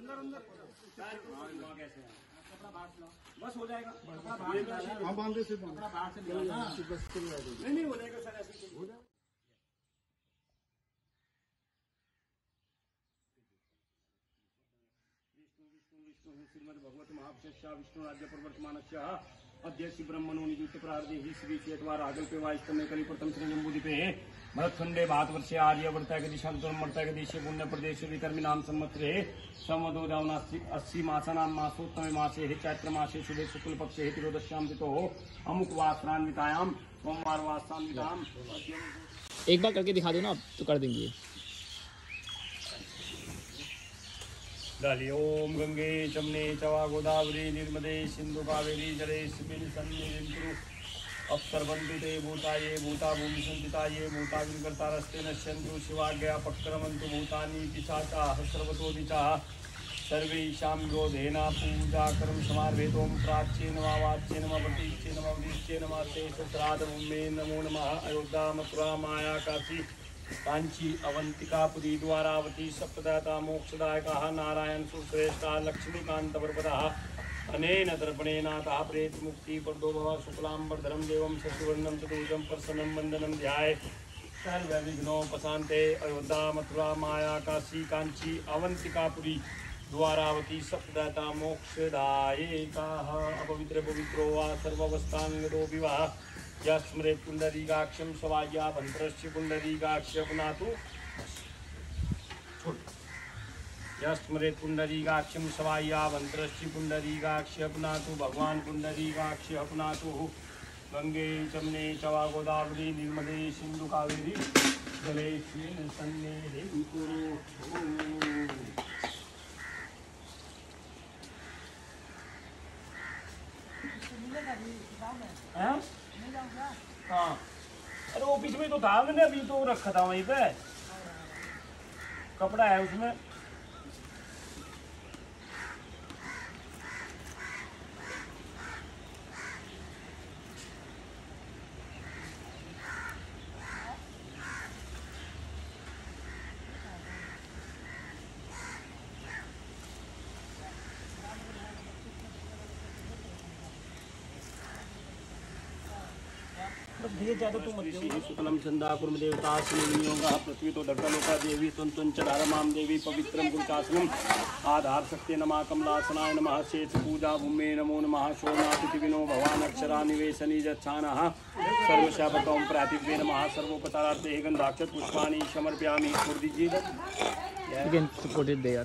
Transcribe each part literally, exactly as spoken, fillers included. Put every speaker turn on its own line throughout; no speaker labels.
बस हो जाएगा।
हाँ बांधे से
नहीं नहीं हो जाएगा सर, ऐसे हो जाएगा। श्रीमद् भगवत महापुरुषस्य विष्णु राज्य प्रवर्तमानस्य अद्य श्री ब्रह्मणो नियुक्त प्रार्धे ही श्री श्वेतवार आगल्पे वास्तव कली प्रथम श्री जम्बूद्वीपे भरतखंडे भारतवर्षे आर्यवर्ता के दिशांतरमर्ता के देशे पुण्य प्रदेश विकर्मी नाम संवत्सरे समदोदावनास्ति अस्सी मासानां मासोत्तमे मासे हे चैत्र मासे शुभे शुक्ल पक्षे हे त्रोदश्यां तिथो अमुक वासरान्वितायां सोमवार वासान्वितायां।
एक बार करके दिखा दो ना, आप तो कर देंगे।
डाली ओम गंगे चमने चवा गोदावरी निर्मदे सिंधु कावेरी जलेस्मिन् सन्निधिं अप्सर्वन्ति भूताये भूता भूमि संस्थिताये भूता विकर्तारस्ते नश्यन्तु शिवाज्ञया पक्रमन्तु भूतानि पिशाचाः सर्वतो दिशाः सर्वेषां क्रोधेन पूजा कर्म समार्भेतों प्राच्येन वा वाच्येन वा प्रतीच्येन वा उदीच्येन वा शेषश्राद्धभूमे नमो नमः। अयोध्या मथुरा माया काशी कांची अवंतिकापुरी द्वारावती सप्तदाता मोक्षदायका नारायण सुश्रेष्ठा लक्ष्मीकांत वरपदा अनेन दर्पणेनातः प्रेत मुक्ति परदो भव शुक्लांबरधरम देवम शशिवर्णम चतुर्भुजं प्रसन्नं वंदनं ध्याये सर्वविघ्नोपशान्ते। अयोध्या मथुरा माया काशी कांची अवंतिकापुरी द्वारावती सप्तदाता मोक्षदायका अपवित्र पवित्रो वा सर्वावस्थांगतो विवाह यस्मृत पुंडरीकाक्षं स्वाय्याभंतरस्य पुंडरीकाक्ष पुनातु यस्मृत पुंडरीकाक्षं स्वाय्याभंतरस्य पुंडरीकाक्ष पुनातु भगवान पुंडरीकाक्ष पुनातु गंगे चमने चवा गोदावरी निर्मले सिंधु कावेरी जलेस्मिन् सन्निधिं कुरु। हाँ अरे ऑफिस में तो था, मैंने अभी तो रखा था वहीं पे, कपड़ा है उसमें। शुक्लम चंदा कुर्म देवता श्रीयोगा पृथ्वी तो दग्धलोका देवी तुंतुंच धारमां देवी पवित्रं गुरुचासनम आधार शक्ति नमा कमलासनाय नमः। शेष पूजा भूमे नमो नमः। शोनातिविनो भवान अक्षरा निवेशनी जच्छानः सर्वशापकं प्रातिव्ये नमः। सर्वोपचारार्थे गंधाक्षत पुष्पाणि समर्पयामि। छोड़ दीजिए,
सपोर्टेड दे यार,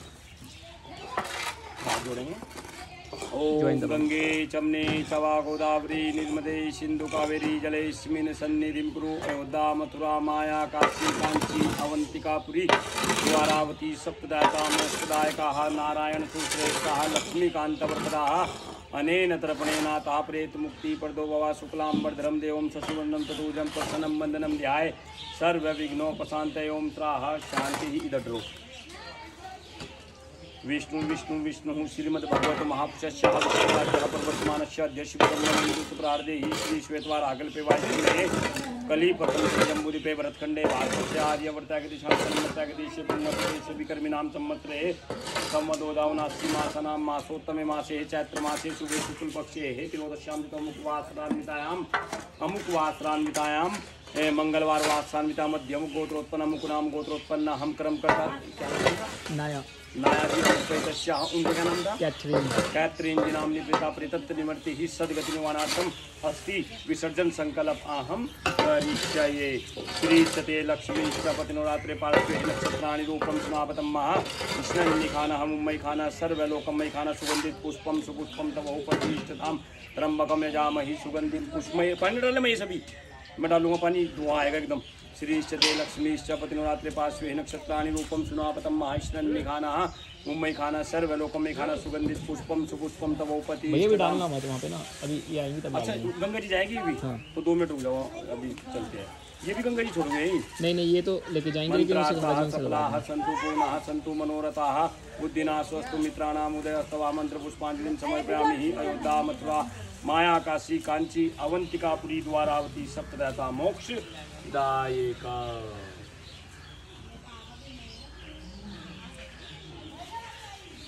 जोड़ेंगे। ओम गंगे चमने चवा गोदावरी निर्मदे सिंधु कावेरी जलेस्मिन् सन्निधिं कुरु। अयोध्या मथुरा माया काशी कांची अवंतिकापुरी द्वारावती सप्तदाता मोक्षदायकाः नारायण सुश्रेष्ठाः लक्ष्मीकांत वरपदाः अनेन तर्पणेनातः प्रेत मुक्ति परदो भव शुक्लांबरधरं देवं शशिवर्णं चतुर्भुजं प्रसन्नं वंदनं ध्याये सर्वविघ्नोपशान्तये। ओम त्राः शांति। इधर रो विष्णु विष्णु विष्णु श्रीमद् भगवत महापुरुषस्य प्रवर्तमानस्य अद्य श्री ब्रह्मणो नियुक्त प्रार्धे ही श्री श्वेतवार आगल्पे वास्तवे कली प्रथम श्री जम्बूद्वीपे भरतखंडे भारतवर्षे आर्यवर्ता के दिशांतरमर्ता के देशे पुण्य प्रदेश विकर्मी नाम संवत्सरे सम्वदोदावनास्ति मासानां मासोत्तमे मासे हे चैत्र मासे शुभे शुक्ल पक्षे हे त्रोदश्यां तिथौ अमुक वासरान्वितायाम् अमुक वासरान्वितायां मंगलवार वासान्विता मध्यम गोत्रोत्पन्न मुकुनाम गोत्रोत्पन्न हम क्रम करता
नाया
नाया जी तस्याः उनका क्या नाम था?
कैथरीन।
कैथरीन जी नाम निवृत्ता प्रेतत्व निवर्ति ही सदगति निवारणार्थम अस्ति विसर्जन संकल्प अहम करिष्ये। श्री सते लक्ष्मी पतिनोरात्रे पार्श्वे नक्षत्राणि रूपम समापतम महा कृष्ण खाना मुम्बई खाना सर्वलोकमय खाना सुगंधित पुष्पम सुपुष्पम तव उपतिष्ठताम त्र्यंबकम यजामहि सुगंधित पुष्पमय। पानी डाले मैं ये सभी मैं डालूंगा, पानी धुआं आएगा एकदम। श्री सते लक्ष्मी पतिनोरात्रे पार्श्वे नक्षत्राणि रूपम सुनापतम महाष्ण निखाना मुम्बई खाना सर्वलोकमय खाना सुगंधित पुष्पम सुपुष्पम तव उपति।
ये भी डालना मत वहाँ पे ना, अभी ये आएंगी तब।
अच्छा गंगा जी जाएगी भी? हाँ। तो दो मिनट रुक जाओ, अभी चलते हैं। ये भी गंगा जी छोड़ोगे? नहीं
नहीं ये तो लेके जाएंगे, लेकिन
सन्तु पूर्णः सन्तु मनोरथाः बुद्धिना स्वस्तु मित्राणाम उदयस्तवा मंत्र पुष्पांजलिं समर्पयामि। अयोध्या मथुरा माया काशी कांची अवंतिकापुरी द्वारावती सप्तदाता मोक्ष दायका।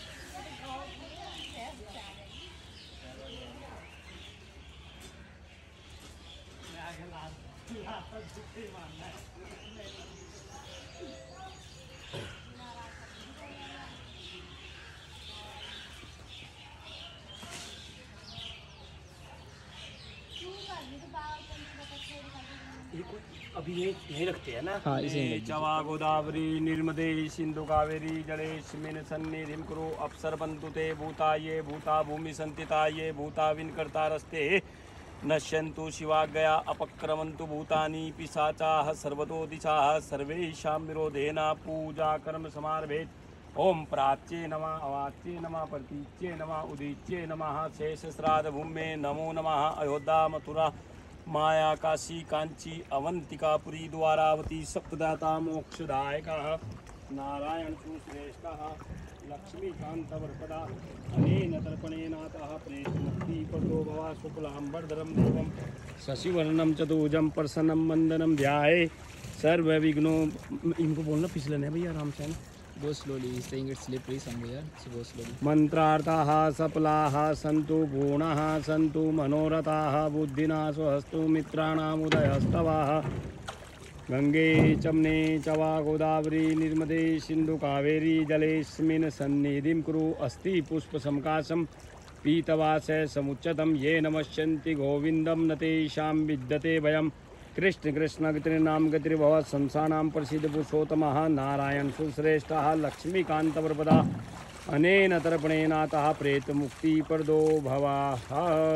अभी ये यही रखते हैं ना।
हाँ, इसे यहीं रख
चवा गोदावरी निर्मदे सिंधु कावेरी जलेस्मिन् सन्निधिं कुरु अप्सरबन्तु ते भूताये भूता भूमि संतिताये भूता विनकर्तारस्ते नश्यन्तु शिवाज्ञया अपक्रमन्तु भूतानि पिशाचाः सर्वतो दिशाः सर्वेषां विरोधेन पूजा कर्म समारभेत्। ओम प्राच्ये नमः अवाच्ये नमः प्रतीच्ये नमः उदीच्ये नमः शेषश्राद्ध भूमे नमो नमः। अयोध्या मथुरा माया काशी कांची अवंतिकापुरी द्वारावती सप्तदाता मोक्षदायकः नारायण सुश्रेष्ठः लक्ष्मीकान्तवरपदा अनेन तर्पणेनातः प्रेतमुक्तिपदो भवा शुक्लाम्बरधरं देवं शशिवर्णं चतुर्भुजं प्रसन्नं वन्दनं ध्याये सर्वविघ्नों। इनको बोलना फिसलन है भैया आराम से।
Go slowly. He's saying it's slippery somewhere, so go slowly.
मंत्रार्थाः सफलाः सन्तु गुणाः सन्तु मनोरथाः बुद्धिना स्वहस्तु मित्राणाम् उदयस्तवाः। गंगे चमने चवा गोदावरी निर्मदे सिंधु कावेरी जलेस्मिन् सन्निधिं कुरु अस्ति पुष्पसमकाशं पीतवासः समुच्चतं ये नमस्यन्ति गोविन्दं न तेषां विद्यते भयम्। कृष्ण कृष्ण गतिर्नाम गतिर्भव संसानां प्रसिद्ध पुरुषोत्तमः नारायण सुश्रेष्ठः लक्ष्मीकान्तवरपदा अनेन तर्पणेनातः प्रेतमुक्तिप्रदो भवाः।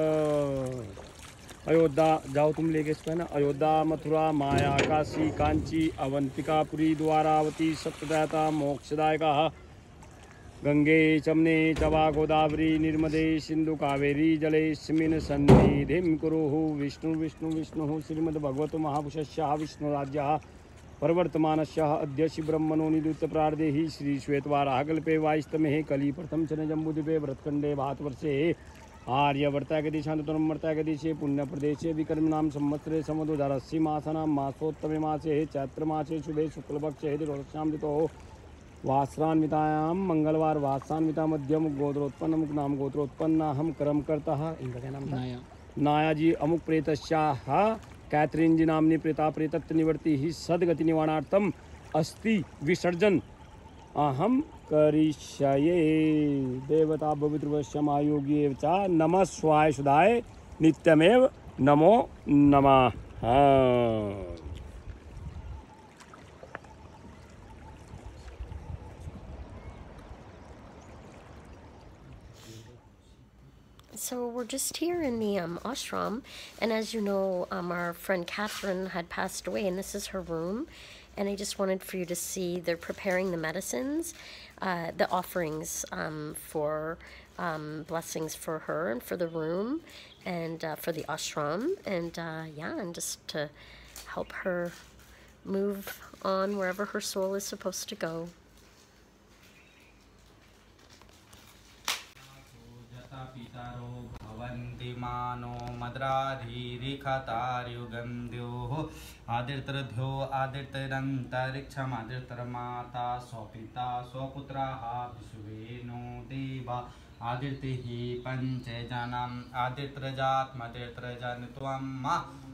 अयोध्या जाओ तुम लेके इसको है ना। अयोध्या मथुरा माया काशी कांची अवंतिकापुरी द्वारावती सप्तदाता मोक्षदायकः। गंगे चमने चवा गोदावरी निर्मदे सिंधु कावेरी जलेस्मिन् सन्निधिं कुरुः। विष्णु विष्णु विष्णुः श्रीमद्भगवतो महापुरुषस्य विष्णुराज्यः प्रवर्तमानस्य अद्य ब्रह्मणो निधुत प्रार्देहि श्री श्वेतवाराहकल्पे वाइस्तमे कली प्रथम चन जम्बूद्वीपे व्रतखंडे भारतवर्षे आर्यवर्तागदेशान्तरं वर्तागदेशे पुण्यप्रदेशे विक्रमनाम संवत्सरे समदुदारस्य मासानां मासोत्तमे मासे चैत्रमासे शुभे शुक्लपक्षे रोदस्यां ऋतोः वासरान्वितायां मंगलवार वासान्विता मध्यम गोत्रोत्पन्न नाम गोत्रोत्पन्नाहम कर्म करता। इनका क्या नाम था?
नाया
नाया जी अमुक प्रेतस्याः कैथरीन जी नामनी प्रेता प्रेतत्व निवर्ति ही सदगति निवारणार्थम अस्ति विसर्जन अहम करिष्ये। देवता भवितृवश्यमायोगी च नमः स्वाय सुधाय नित्यमेव नमो नमः।
So we're just here in the um, ashram, and as you know, um, our friend Catherine had passed away, and this is her room. And I just wanted for you to see they're preparing the medicines, uh, the offerings um, for um, blessings for her and for the room, and uh, for the ashram, and uh, yeah, and just to help her move on wherever her soul is supposed to go.
मानो मद्राधीरिखतार्युगन्ध्योः आदिर्तरध्यो आदिर्तरन्तरिक्षमादिर्तरमाता स्वपिता स्वपुत्राः विश्वेनो देवा आदिर्तिः पञ्चजनम् आदिर्त्रजात्मदिर्त्रजन त्वं मा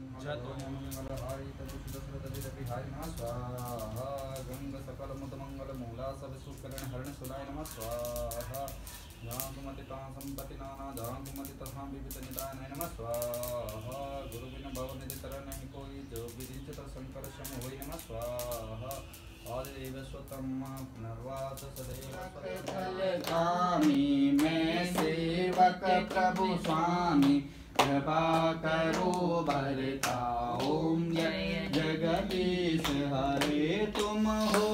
जतुमङ्गलहारितदुष्टस्रतदिरविहाय नमः स्वाहा गङ्गसकलमुदमङ्गलमूला सर्वसुकरणहरणसुलाय नमः स्वाहा जान्तुमतिता सम्पत्तिनाना जान्तुमति तथा विविधनिदाय नमः स्वाहा गुरुविन भवनिधितर नहीं कोई जो विदित शंकर सम होई नमः स्वाहा आदिदेव स्वतम पुनर्वास सदैव कामी मैं सेवक प्रभु स्वामी कृपा करो भरता ओम जय जगदीश हरे तुम हो